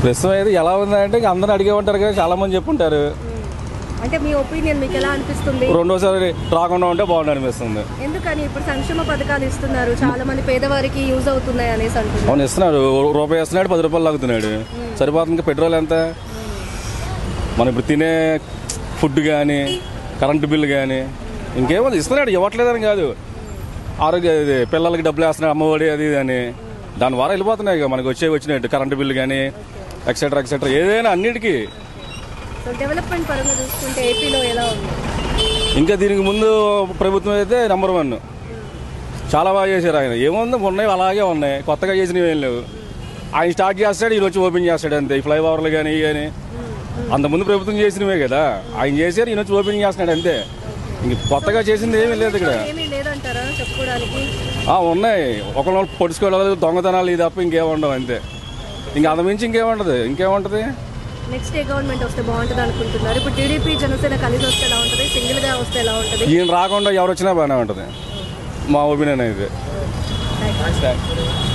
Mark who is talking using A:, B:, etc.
A: ప్రస్తుతం అయితే ఎలా ఉందంటే అందరూ అడిగే ఉంటారు కదా, చాలా మంది చెప్పుంటారు.
B: అంటే మీ ఒపీనియన్ మీకు ఎలా అనిపిస్తుంది?
A: రెండోసారి రాకుండా ఉంటే బాగుంది అనిపిస్తుంది.
B: ఎందుకని? ఇప్పుడు సంక్షేమ పథకాలు ఇస్తున్నారు, చాలా మంది పేదవారికి యూజ్ అవుతున్నాయి అనేసి అంటున్నారు.
A: అవును, ఇస్తున్నాడు. రూపాయి ఇస్తున్నాడు, 10 రూపాయలు లాగుతున్నాడు. సరిపోతుంది. ఇంకా పెట్రోల్ ఎంత? మనం ఇప్పుడు తినే ఫుడ్ కానీ, కరెంటు బిల్లు కానీ ఇంకేమో ఇస్తున్నాడు, ఇవ్వట్లేదని కాదు. ఆరోగ్య పిల్లలకి డబ్బులు వేస్తున్నాడు, అమ్మఒడి అది ఇది అని. దాని ద్వారా వెళ్ళిపోతున్నాయి ఇక మనకి వచ్చినట్టు కరెంటు బిల్లు కానీ ఎక్సెట్రా ఎక్సెట్రా ఏదైనా అన్నిటికీ.
B: డెవలప్మెంట్ పరంగా చూసుకుంటే ఏపీలో ఎలా ఉంది?
A: ఇంకా దీనికి ముందు ప్రభుత్వం అయితే నెంబర్ 1, చాలా బాగా చేశారు ఆయన. ఏముంది, ఉన్నాయి అలాగే ఉన్నాయి, కొత్తగా చేసినవి ఏం లేవు. ఆయన స్టార్ట్ చేస్తాడు, ఈయన వచ్చి ఓపెన్ చేస్తాడు అంతే. ఈ ఫ్లైఓవర్లు కానీ ఇవి కానీ అంతకుముందు ప్రభుత్వం చేసినవే కదా, ఆయన చేశారు, ఈయన వచ్చి ఓపెన్ చేస్తున్నాడు అంతే. ఇంక కొత్తగా చేసింది ఏమీ లేదు ఇక్కడ. ఉన్నాయి, ఒకళ్ళు పొడుచుకోవడాలు, దొంగతనాలు ఇది తప్ప ఇంకేముండవు అంతే. ఇంకా అంతమించి ఇంకేముంటది.
B: నెక్స్ట్ ఏ గవర్నమెంట్ వస్తే బాగుంటుంది అనుకుంటున్నారు? ఇప్పుడు టీడీపీ జనసేన కలిసి వస్తే ఎలా ఉంటుంది, సింగిల్ గా వస్తే ఎలా ఉంటుంది?
A: ఈయన రాకుండా ఎవరు వచ్చినా బాగానే ఉంటుంది, మా ఒపీనియన్ అయితే.